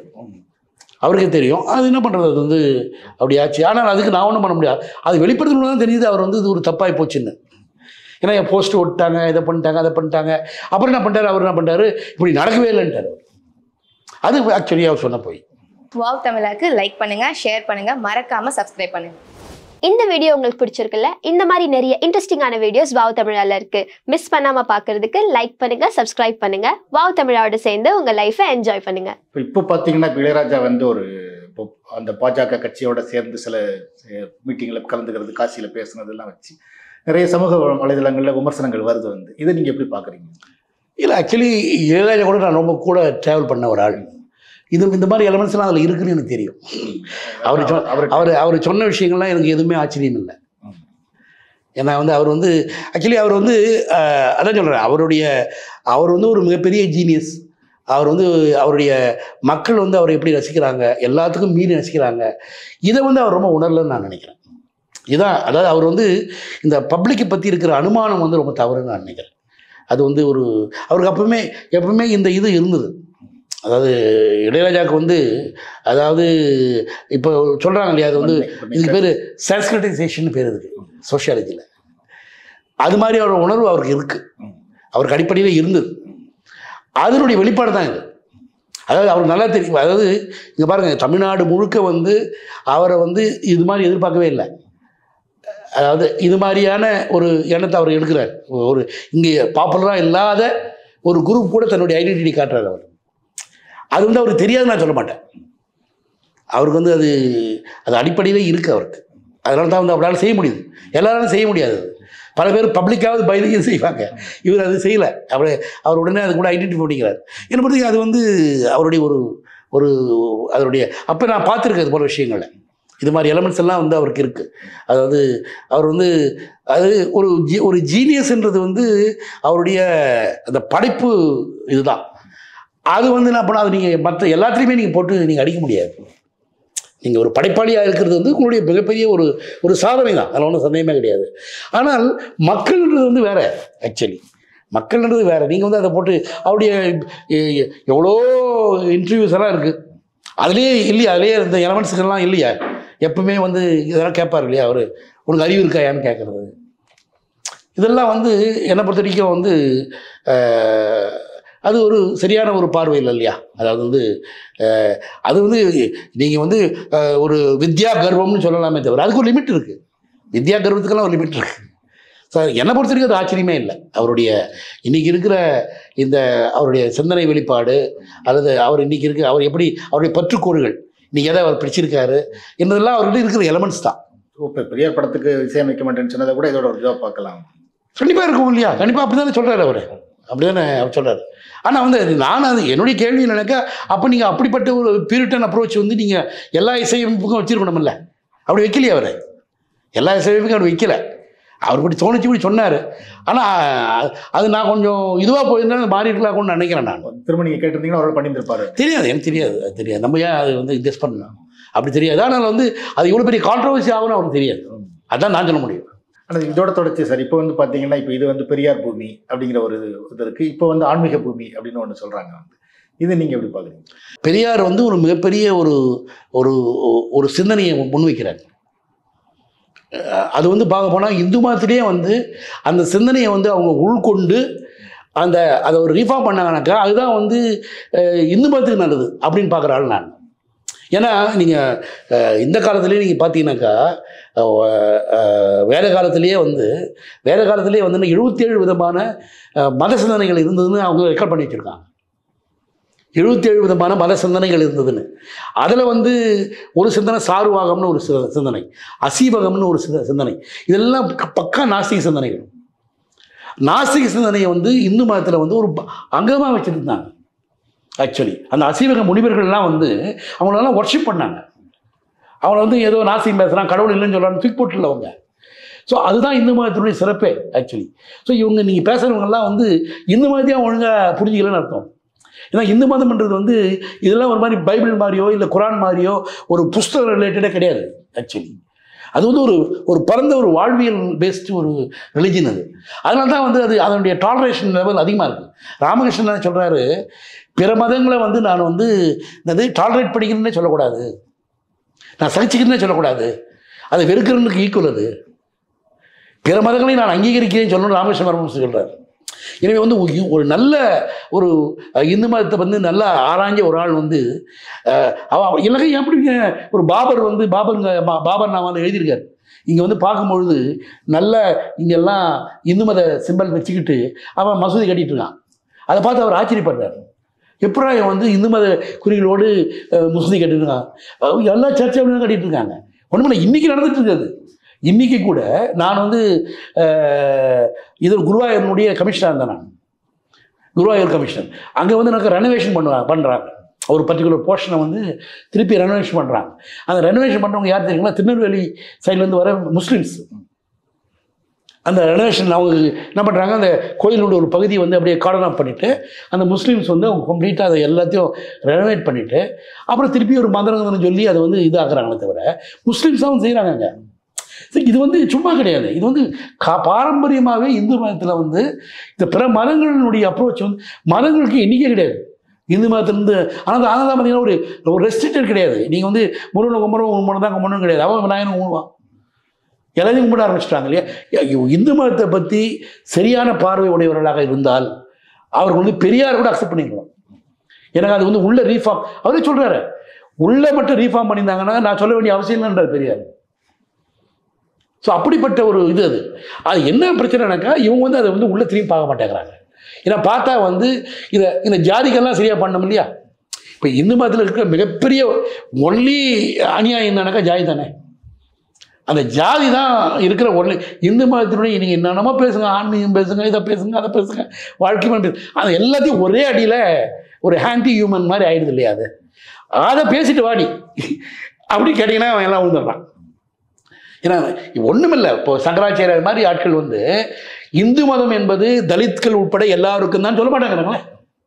அது என்ன பண்ணுறது, அது அப்படி ஆச்சு. ஆனால் அதுக்கு நான் ஒன்றும் பண்ண முடியாது. அது வெளிப்படுத்தணும்னு தான் தெரியுது அவர் இது ஒரு தப்பாகி போச்சுன்னு. ஏன்னா என் போஸ்ட்டு ஓட்டாங்க, இதை பண்ணிட்டாங்க, அதை பண்ணிட்டாங்க. அப்புறம் என்ன பண்ணிட்டாரு, அவர் என்ன பண்ணிட்டாரு, இப்படி நடக்கவே இல்லைன்ட்டார். அது ஆக்சுவலி அவர் சொன்ன போய். வாவ் தமிழாக்கு லைக் பண்ணுங்க, ஷேர் பண்ணுங்க, மறக்காம சப்ஸ்கிரைப் பண்ணுங்க. இந்த வீடியோ உங்களுக்கு பிடிச்சிருக்குல்ல? இந்த மாதிரி நிறைய இன்ட்ரெஸ்டிங்கான வீடியோஸ் வாவ் தமிழால இருக்கு. மிஸ் பண்ணாம பார்க்கிறதுக்கு லைக் பண்ணுங்க, சப்ஸ்கிரைப் பண்ணுங்க. வாவ் தமிழாவோட சேர்ந்து உங்க லைஃபை என்ஜாய் பண்ணுங்க. இப்போ பார்த்தீங்கன்னா இளையராஜா அந்த பாஜக கட்சியோட சேர்ந்து சில மீட்டிங்கில் கலந்துக்கிறது, காசியில் பேசுனதெல்லாம் வச்சு நிறைய சமூக வலைதளங்களில் விமர்சனங்கள் வருது. இதை நீங்கள் எப்படி பார்க்குறீங்க? இல்லை, ஆக்சுவலி இளையராஜா கூட நான் ரொம்ப கூட ட்ராவல் பண்ண ஒரு ஆள். இந்த மாதிரி எலமெண்ட்ஸ்லாம் அதில் இருக்குன்னு எனக்கு தெரியும். அவர் சொன்ன விஷயங்கள்லாம் எனக்கு எதுவுமே ஆச்சரியம் இல்லை. ஏன்னா அவர் ஆக்சுவலி அவர் அதான் சொல்கிறேன், அவர் ஒரு மிகப்பெரிய ஜீனியஸ். அவருடைய மக்கள் அவரை எப்படி ரசிக்கிறாங்க, எல்லாத்துக்கும் மீறி ரசிக்கிறாங்க. இதை அவர் ரொம்ப உணரலன்னு நான் நினைக்கிறேன். இதான், அதாவது அவர் இந்த பப்ளிக்கை பற்றி இருக்கிற அனுமானம் ரொம்ப தவறுன்னு நான் நினைக்கிறேன். அது அவருக்கு எப்பவுமே இந்த இது இருந்தது. அதாவது இளையராஜாவுக்கு அதாவது இப்போ சொல்கிறாங்க இல்லையா, அது இதுக்கு பேர் சான்ஸ்கிரிட்டைசேஷன் பேர் இருக்குது சோஷியாலஜியில். அது மாதிரி அவரோட உணர்வு அவருக்கு இருக்குது, அவருக்கு அடிப்படையில் இருந்தது. அதனுடைய வெளிப்பாடு தான் இது. அதாவது அவருக்கு நல்லா தெரியும். அதாவது இங்கே பாருங்கள், தமிழ்நாடு முழுக்க அவரை இது மாதிரி எதிர்பார்க்கவே இல்லை. அதாவது இது மாதிரியான ஒரு எண்ணத்தை அவர் எடுக்கிறார். ஒரு இங்கே பாப்புலராக இல்லாத ஒரு குரூப் கூட தன்னுடைய ஐடென்டிட்டி காட்டுறாரு அவர். அது அவருக்கு தெரியாதுன்னு நான் சொல்ல மாட்டேன். அவருக்கு அது அடிப்படையிலே இருக்குது அவருக்கு. அதனால தான் அவரால் செய்ய முடியுது. எல்லாராலும் செய்ய முடியாது. பல பேர் பப்ளிக்காவது பயந்துக்கு செய்வாங்க, இவர் அது செய்யலை. அவர் உடனே அது கூட ஐடென்டிஃபை பண்ணிக்கிறார். என்னை பொறுத்தவரைக்கும் அது அவருடைய ஒரு அதனுடைய அப்போ நான் பார்த்துருக்கேன் இது போல விஷயங்களை. இது மாதிரி எலமெண்ட்ஸ் எல்லாம் அவருக்கு இருக்குது. அதாவது அவர் அது ஒரு ஜீனியஸ்ன்றது அவருடைய அந்த படைப்பு இதுதான். அது என்ன பண்ணால், அது நீங்கள் மற்ற எல்லாத்துலேயுமே நீங்கள் போட்டு நீங்கள் அடிக்க முடியாது. நீங்கள் ஒரு படைப்பாளியாக இருக்கிறது உங்களுடைய மிகப்பெரிய ஒரு சாதனை தான், அதில் ஒன்றும் சந்தேகமே கிடையாது. ஆனால் மக்கள்ன்றது வேறு. ஆக்சுவலி மக்கள்ன்றது வேறு. நீங்கள் அதை போட்டு அவருடைய எவ்வளோ இன்டர்வியூஸ் எல்லாம் இருக்குது, அதுலேயே இல்லையா, அதுலேயே இந்த எலமெண்ட்ஸுக்கெல்லாம் இல்லையா. எப்பவுமே இதெல்லாம் கேட்பார் இல்லையா, அவர் உனக்கு அறிவு இருக்காயான்னு கேட்குறது. இதெல்லாம் என்னை பொறுத்த வரைக்கும் அது ஒரு சரியான ஒரு பார்வை இல்லை இல்லையா. அதாவது அது நீங்கள் ஒரு வித்யா கர்வம்னு சொல்லலாமே தவிர அதுக்கு ஒரு லிமிட் இருக்குது. வித்யா கர்வத்துக்கெல்லாம் ஒரு லிமிட் இருக்குது. ஸோ என்னை பொறுத்த வரைக்கும் அது ஆச்சரியமே இல்லை. அவருடைய இன்றைக்கி இருக்கிற அவருடைய சிந்தனை வெளிப்பாடு, அல்லது அவர் இன்றைக்கி அவர் எப்படி அவருடைய பற்றுக்கோடுகள் இன்றைக்கி எதை அவர் பிடிச்சிருக்காரு என்பதெல்லாம் அவர்கிட்ட இருக்கிற எலமெண்ட்ஸ் தான். இப்போ பெரியார் படத்துக்கு இசையமைக்க மாட்டேன்னு சொன்னதை கூட இதோட ஒரு இதாக பார்க்கலாம். கண்டிப்பாக இருக்கும் இல்லையா, கண்டிப்பாக அப்படி தானே சொல்கிறார் அவர். அப்படி தானே அவர் சொல்கிறார். ஆனால் நான் அது என்னுடைய கேள்வி நினைக்க, அப்போ நீங்கள் அப்படிப்பட்ட ஒரு பியூரிட்டன் அப்ரோச் நீங்கள் எல்லா இசையமைப்புக்கும் வச்சுருக்கணும்ல. அப்படி வைக்கலையே அவர். எல்லா இசையமைப்புக்கும் அப்படி வைக்கலை. அவர் இப்படி தோணிச்சு இப்படி சொன்னார். ஆனால் அது நான் கொஞ்சம் இதுவாக போயிருந்தா மாறி இருக்கலாம்னு நினைக்கிறேன். நான் திரும்ப நீங்கள் கேட்டிருந்தீங்கன்னா அவரோட பண்ணியிருப்பாரு. தெரியாது, எனக்கு தெரியாது. அது தெரியாது. நம்ம ஏன் அது கெஸ் பண்ணலாம், அப்படி தெரியாது. ஆனால் அது இவ்வளோ பெரிய கான்ட்ரவர்சி ஆகும்னு அவருக்கு தெரியாது. அதுதான் நான் சொல்ல முடியும். ஆனால் இதோட தொடர்ச்சி சார், இப்போ பார்த்தீங்கன்னா இப்போ இது பெரியார் பூமி அப்படிங்கிற ஒரு இது இருக்குது. இப்போ ஆன்மீக பூமி அப்படின்னு ஒன்று சொல்கிறாங்க. இது நீங்கள் எப்படி பார்க்குறீங்க? பெரியார் ஒரு மிகப்பெரிய ஒரு சிந்தனையை முன்வைக்கிறார். அது பார்க்க போனால் இந்து மதத்திலேயே அந்த சிந்தனையை அவங்க உள்கொண்டு அதை ஒரு ரீஃபார்ம் பண்ணாங்கனாக்கா அதுதான் இந்து மதத்துக்கு நல்லது அப்படின்னு பார்க்குற ஆள் நான். ஏன்னா நீங்கள் இந்த காலத்துலேயே நீங்கள் பார்த்தீங்கன்னாக்கா வேத காலத்திலேயே வந்து 77 விதமான மத சிந்தனைகள் இருந்ததுன்னு அவங்க ரெக்கார்ட் பண்ணி வச்சுருக்காங்க. 77 விதமான மத சிந்தனைகள் இருந்ததுன்னு. அதில் வந்து ஒரு சிந்தனை சார்வாகம்னு ஒரு சிந்தனை, அசீவகம்னு ஒரு சிந்தனை, இதெல்லாம் பக்கா நாஸ்திக சிந்தனைகள். நாஸ்திக சிந்தனையை வந்து இந்து மதத்தில் வந்து ஒரு அங்கமாக வச்சுருந்தாங்க. ஆக்சுவலி அந்த அசீவக முனிவர்கள்லாம் வந்து அவங்களெல்லாம் ஒர்ஷிப் பண்ணாங்க. அவங்கள வந்து ஏதோ நாஸ்திகம் பேசுகிறான், கடவுள் இல்லைன்னு சொல்கிறான்னு தூக்கி போட்டுல அவங்க. ஸோ அதுதான் இந்து மதத்தினுடைய சிறப்பே ஆக்சுவலி. ஸோ இவங்க நீங்கள் பேசுகிறவங்கெல்லாம் வந்து இந்து மதத்தையும் ஒழுங்காக புரிஞ்சிக்கலன்னு அர்த்தம். ஏன்னா இந்து மதம்ன்றது வந்து இதெல்லாம் ஒரு மாதிரி பைபிள் மாதிரியோ இல்லை குரான் மாதிரியோ ஒரு புஸ்தகம் ரிலேட்டடே கிடையாது ஆக்சுவலி. அது வந்து ஒரு பரந்த ஒரு வாழ்வியல் பேஸ்டு ஒரு ரிலிஜன் அது. அதனால தான் வந்து அது அதனுடைய டாலரேஷன் லெவல் அதிகமாக இருக்குது. ராமகிருஷ்ணன் சொல்கிறாரு, பிற மதங்களை வந்து நான் வந்து என்னது டாலரேட் பண்ணிக்கிறேன்னே சொல்லக்கூடாது, நான் சகிச்சுக்கிறேன்னே சொல்லக்கூடாது, அதை வெறுக்கிறனுக்கு ஈக்குவல். அது பிற மதங்களையும் நான் அங்கீகரிக்கிறேன்னு சொல்லணும்னு ராமகிருஷ்ண பரமஹம்சர் சொல்கிறார். எனவே வந்து ஒரு நல்ல ஒரு இந்து மதத்தை வந்து நல்லா ஆராய்ஞ்ச ஒரு ஆள் வந்து இலகை எப்படிங்க ஒரு பாபர் வந்து பாபர் நாமால் எழுதியிருக்காரு. இங்கே வந்து பார்க்கும்பொழுது நல்ல இங்கெல்லாம் இந்து மத சிம்பல் வச்சுக்கிட்டு அவன் மசூதி கட்டிகிட்டு இருக்கான். அதை பார்த்து அவர் ஆச்சரியப்படுறார். எப்படா வந்து இந்து மத குறிகளோடு மசூதி கட்டிட்டு இருக்கான், எல்லா சர்ச்சையும் கட்டிகிட்டு இருக்காங்க. ஒன்றுமில்லை, இன்றைக்கி நடந்துட்டு இருக்காது. இன்றைக்கி கூட நான் வந்து இது குருவாயூரனுடைய கமிஷனாக இருந்தேன். நான் குருவாயூர் கமிஷனர். அங்கே வந்து எனக்கு ரெனோவேஷன் பண்ணுறாங்க. ஒரு பர்டிகுலர் போர்ஷனை வந்து திருப்பி ரெனோவேஷன் பண்ணுறாங்க. அந்த ரெனோவேஷன் பண்ணுறவங்க யார் தெரியுங்களா? திருநெல்வேலி சைட்லேருந்து வர முஸ்லீம்ஸ். அந்த ரெனோவேஷன் அவங்க என்ன பண்ணுறாங்க, அந்த கோயிலோட ஒரு பகுதியை வந்து அப்படியே கார்டன் ஆஃப் பண்ணிவிட்டு அந்த முஸ்லீம்ஸ் வந்து அவங்க கம்ப்ளீட்டாக அதை எல்லாத்தையும் ரெனோவேட் பண்ணிவிட்டு அப்புறம் திருப்பி ஒரு மந்திரங்கன்னு சொல்லி அதை வந்து இதாக்குறாங்களே தவிர முஸ்லீம்ஸாகவும் செய்கிறாங்க அங்கே. இது வந்து சும்மா கிடையாது. இது வந்து பாரம்பரியமாகவே இந்து மதத்தில் வந்து இந்த பிற மதங்களினுடைய அப்ரோச் வந்து மதங்களுக்கு எண்ணிக்கை கிடையாது இந்து மதத்திலேருந்து. ஆனால் தான் பார்த்தீங்கன்னா ஒரு ரெஸ்ட்ரிக்டட் கிடையாது. நீங்கள் வந்து முருகனை கும்பிட்றோம் தான் கும்பிடணும் கிடையாது. அவன் விநாயகனை கும்பிடுவான், எல்லாத்தையும் கும்பிட ஆரம்பிச்சிட்டாங்க இல்லையா? இந்து மதத்தை பற்றி சரியான பார்வை உடையவர்களாக இருந்தால் அவருக்கு வந்து பெரியார் கூட அக்செப்ட் பண்ணிக்கலாம். எனக்கு அது வந்து உள்ள ரீஃபார்ம் அவரே சொல்கிறாரு, உள்ள மட்டும் ரீஃபார்ம் பண்ணியிருந்தாங்கன்னா நான் சொல்ல வேண்டிய அவசியம் இல்லைன்றார் பெரியார். ஸோ அப்படிப்பட்ட ஒரு இது அது. அது என்ன பிரச்சனைனாக்கா இவங்க வந்து அதை வந்து உள்ளே திரும்பி பார்க்க மாட்டேங்கிறாங்க. ஏன்னா பார்த்தா வந்து இந்த ஜாதிகள்லாம் சரியாக பண்ணணும் இல்லையா? இப்போ இந்து மதத்தில் இருக்கிற மிகப்பெரிய ஒன்லி அநியாயம் என்னன்னாக்கா ஜாதி தானே. அந்த ஜாதி தான் இருக்கிற ஒன்லி இந்து மதத்தினுடைய. நீங்கள் என்னென்னமோ பேசுங்க, ஆன்மீகம் பேசுங்க, இதை பேசுங்க, அதை பேசுங்க, வாழ்க்கை பேசுங்க, அது எல்லாத்தையும் ஒரே அடியில் ஒரு ஆன்டி ஹியூமன் மாதிரி ஆயிடுது இல்லையா? அதை பேசிட்டு வாடி அப்படி கேட்டிங்கன்னா அவன் எல்லாம் விழுந்துடுறான். ஏன்னா ஒன்றுமில்லை, இப்போ சங்கராச்சாரியர் மாதிரி ஆட்கள் வந்து இந்து மதம் என்பது தலித்கள் உட்பட எல்லாருக்கும் தான் சொல்ல மாட்டாங்கிறாங்களே.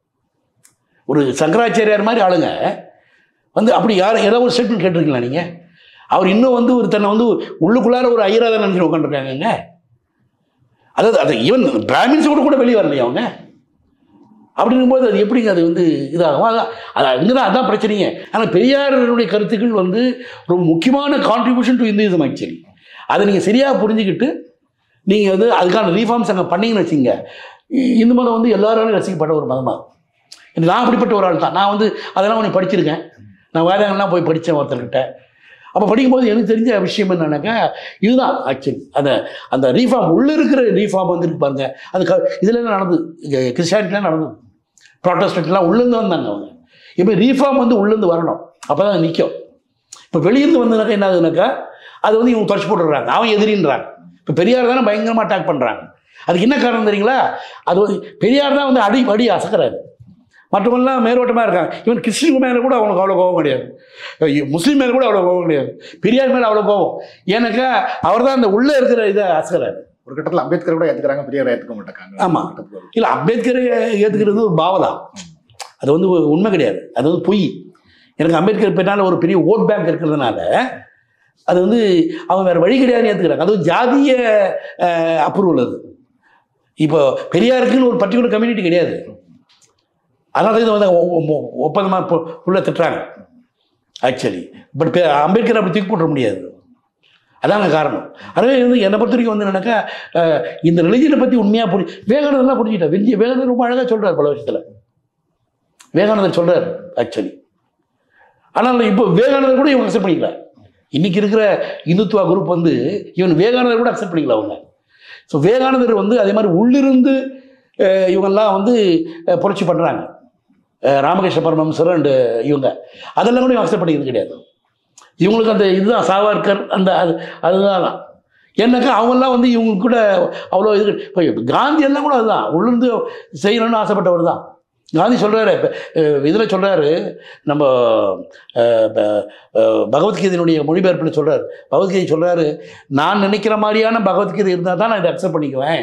ஒரு சங்கராச்சாரியார் மாதிரி ஆளுங்க வந்து அப்படி ஏதோ ஒரு ஸ்டேட்மெண்ட் கேட்டிருக்கீங்களா நீங்கள்? அவர் இன்னும் வந்து ஒரு தன்னை வந்து உள்ளுக்குள்ளார ஒரு ஐயராதான் நினச்சி உட்காந்துருக்காங்க. அதாவது அதை ஈவன் பிராமின்ஸோடு கூட வெளியே வரலையே அவங்க. அப்படிங்கும்போது அது எப்படிங்க அது வந்து இதாகும்? அதான் பிரச்சனையே. ஆனால் பெரியாருடைய கருத்துக்கள் வந்து ரொம்ப முக்கியமான கான்ட்ரிபியூஷன் டு இந்துயிசம் ஆக்சுவலி. அதை நீங்கள் சரியாக புரிஞ்சுக்கிட்டு நீங்கள் வந்து அதுக்கான ரீஃபார்ம்ஸ் அங்கே பண்ணிங்கன்னு வச்சுங்க, இந்து மதம் வந்து எல்லாராலும் ரசிக்கப்பட்ட ஒரு மதமாக. நான் அப்படிப்பட்ட ஒரு ஆள் தான். நான் வந்து அதெல்லாம் ஒன்று படிச்சிருக்கேன். நான் வேதாங்கள்லாம் போய் படித்தேன் ஒருத்தர்கிட்ட. அப்போ படிக்கும்போது எனக்கு தெரிஞ்ச விஷயம் என்னன்னாக்கா இதுதான் ஆக்சுவலி அந்த ரீஃபார்ம் உள்ளே இருக்கிற ரீஃபார்ம் வந்துருக்கு பாருங்க. அது இதில் நடந்தது, கிறிஸ்டியானிட்டிலாம் நடந்தது, ப்ராட்டஸ்டன்ட்லாம் உள்ளேருந்து வந்தாங்க அவங்க. இப்போ ரீஃபார்ம் வந்து உள்ளேருந்து வரணும், அப்போ தான் நிற்கும். இப்போ வெளியிருந்து வந்ததுனாக்கா என்ன ஆகுதுனாக்கா அது வந்து இவங்க தொடச்சி போட்டுடுறாங்க, அவன் எதிரின்றாங்க. இப்போ பெரியார் தானே பயங்கரமாக அட்டாக் பண்ணுறாங்க. அதுக்கு என்ன காரணம் தெரியுங்களா? அது வந்து பெரியார் தான் வந்து அடி அசக்கிறாரு. மற்றவங்களாம் மேலோட்டமாக இருக்காங்க. இவன் கிறிஸ்டின் மேலே கூட அவனுக்கு அவ்வளோ கோபம் கிடையாது, முஸ்லீம் மேலே கூட அவ்வளோ கோபம் கிடையாது, பெரியார் மேலே அவ்வளோ கோபம். ஏன்னாக்கா அவர் தான் அந்த உள்ளே இருக்கிற இதை அசக்கிறாரு. ஒரு கட்டத்தில் அம்பேத்கர் கூட ஏற்றுக்கிறாங்க, பெரியாரை ஏற்றுக்க மாட்டாங்க. ஆமாம், இல்லை அம்பேத்கரை ஏற்றுக்கிறது ஒரு பாவதான், அது வந்து உண்மை கிடையாது, அது வந்து பொய். எனக்கு அம்பேத்கர் பின்னால் ஒரு பெரிய ஓட் பேங்க் இருக்கிறதுனால அது வந்து அவன் வேறு வழி கிடையாதுன்னு ஏற்றுக்கிறாங்க. அது ஜாதிய அப்ரூவல். அது இப்போ பெரியாருக்குன்னு ஒரு பர்டிகுலர் கம்யூனிட்டி கிடையாது. அதனால இதை வந்து ஒப்பந்தமாக உள்ள திட்டுறாங்க ஆக்சுவலி. பட் அம்பேத்கர் அப்படி தூக்கி போட முடியாது, அதாங்க காரணம். அதுவே வந்து என்னை பொறுத்த வரைக்கும் வந்து என்னன்னாக்கா இந்த ரிலிஜனை பற்றி உண்மையாக விவேகானந்தர்லாம் புரிஞ்சுக்கிட்டா. விவேகானந்தர் ரொம்ப அழகாக சொல்கிறார் பல விஷயத்தில். விவேகானந்தர் சொல்கிறார் ஆக்சுவலி. ஆனால் இப்போ விவேகானந்தர் கூட இவங்க அக்செப்ட் பண்ணிக்கல. இன்னைக்கு இருக்கிற இந்துத்துவா குரூப் வந்து இவன் விவேகானந்தர் கூட அக்செப்ட் பண்ணிக்கல அவங்க. ஸோ விவேகானந்தர் வந்து அதே மாதிரி உள்ளிருந்து இவங்கெல்லாம் வந்து புரட்சி பண்ணுறாங்க. ராமகிருஷ்ண பரமஹம்சர் அண்டு இவங்க அதெல்லாம் கூட இவங்க அக்செப்ட் பண்ணிக்கிறது கிடையாது. இவங்களுக்கு அந்த இதுதான் சாவர்கர் அந்த அதுதான். ஏன்னாக்கா அவங்கெல்லாம் வந்து இவங்களுக்கு கூட அவ்வளோ இது. இப்போ காந்தி எல்லாம் கூட அதுதான் உள்ளிருந்து செய்யணும்னு ஆசைப்பட்டவர் தான். காந்தி சொல்கிறாரு, இதில் சொல்கிறாரு, நம்ம பகவத்கீதையினுடைய மொழிபெயர்ப்பில் சொல்கிறார். பகவத்கீதை சொல்கிறாரு, நான் நினைக்கிற மாதிரியான பகவத்கீதை இருந்தால் தான் நான் இதை அக்செப்ட் பண்ணிக்குவேன்.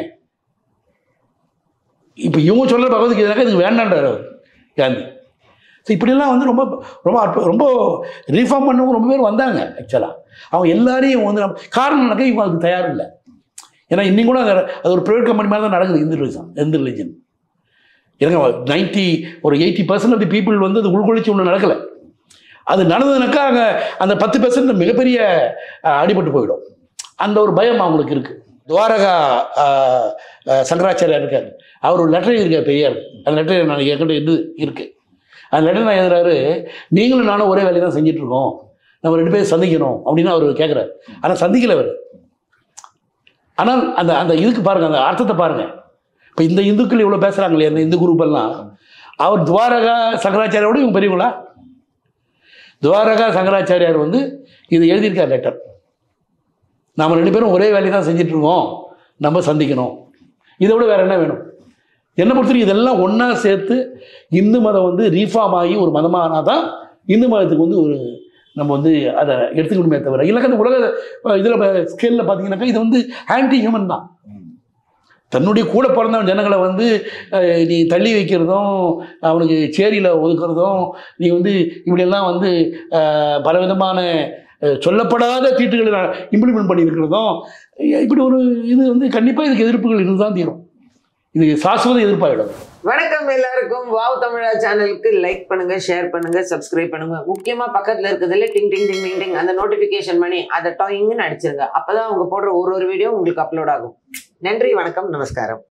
இப்போ இவங்க சொல்கிற பகவத்கீதைனாக்கா இதுக்கு வேண்டான்றார் அவர் காந்தி. ஸோ இப்படிலாம் வந்து ரொம்ப ரொம்ப ரொம்ப ரீஃபார்ம் பண்ணவங்க ரொம்ப பேர் வந்தாங்க. ஆக்சுவலாக அவங்க எல்லாரையும் வந்து காரணம்னாக்கா இவங்க அதுக்கு தயார் இல்லை. ஏன்னா இன்னும் கூட அது ஒரு ப்ரைவேட் கம்பெனி மாதிரி தான் நடக்குது இந்து ரிலிஜன். எனக்கு 80% ஆஃப் தி பீப்புள் வந்து அது உள்கொழிச்சு ஒன்று நடக்கலை. அது நடந்ததுனாக்கா அங்கே அந்த 10% மிகப்பெரிய அடிபட்டு போயிடும். அந்த ஒரு பயம் அவங்களுக்கு இருக்குது. துவாரகா சங்கராச்சாரியார் இருக்கார், அவர் ஒரு லெட்டர் இருக்கார் பெரியார். அந்த லெட்டர் நான் என்கிட்ட இது இருக்குது. அந்த லெட்டர் நான் எழுதுறாரு, நீங்களும் நானும் ஒரே வேலையை தான் செஞ்சிட்ருக்கோம், நம்ம 2 பேரும் சந்திக்கணும் அப்படின்னு அவர் கேட்குறாரு. ஆனால் சந்திக்கலை அவர். ஆனால் அந்த அந்த இதுக்கு பாருங்கள், அந்த அர்த்தத்தை பாருங்கள். இப்போ இந்த இந்துக்கள் இவ்வளோ பேசுகிறாங்க இல்லையா, இந்த இந்து குரூப் எல்லாம், அவர் துவாரகா சங்கராச்சாரியோட இவங்க பெரியவங்களா? துவாரகா சங்கராச்சாரியார் வந்து இது எழுதியிருக்கார் லெட்டர், நாம் 2 பேரும் ஒரே வேலையை தான் செஞ்சிட்ருக்கோம், நம்ம சந்திக்கணும். இதை விட வேறு என்ன வேணும்? என்னை பொறுத்தவரைக்கும் இதெல்லாம் ஒன்றா சேர்த்து இந்து மதம் வந்து ரீஃபார்ம் ஆகி ஒரு மதமானா தான் இந்து மதத்துக்கு வந்து ஒரு நம்ம வந்து அதை எடுத்துக்கணுமே தவிர, இல்லைக்கா அந்த உலக இதில் ஸ்கேலில் பார்த்தீங்கன்னாக்கா இது வந்து ஆன்டி ஹியூமன் தான். தன்னுடைய கூட பிறந்த ஜனங்களை வந்து நீ தள்ளி வைக்கிறதும், அவனுக்கு சேரியில் ஒதுக்குறதும், நீ வந்து இப்படியெல்லாம் வந்து பலவிதமான சொல்லப்படாத தீட்டுகளை இம்ப்ளிமெண்ட் பண்ணியிருக்கிறதும், இப்படி ஒரு இது வந்து கண்டிப்பாக இதுக்கு எதிர்ப்புகள் இருந்து தான் தீரும். இது சாஸ்வத எதிர்ப்பாயிடும். வணக்கம் எல்லாருக்கும். வாவ் தமிழா சேனலுக்கு லைக் பண்ணுங்க, ஷேர் பண்ணுங்க, சப்ஸ்கிரைப் பண்ணுங்க. முக்கியமா பக்கத்துல இருக்கிறதுல டிங் டிங் டிங் டிங் டிங் அந்த நோட்டிபிகேஷன் பண்ணி அதை டாயிங்னு அடிச்சிருங்க. அப்பதான் அவங்க போடுற ஒரு வீடியோ உங்களுக்கு அப்லோட் ஆகும். நன்றி, வணக்கம், நமஸ்காரம்.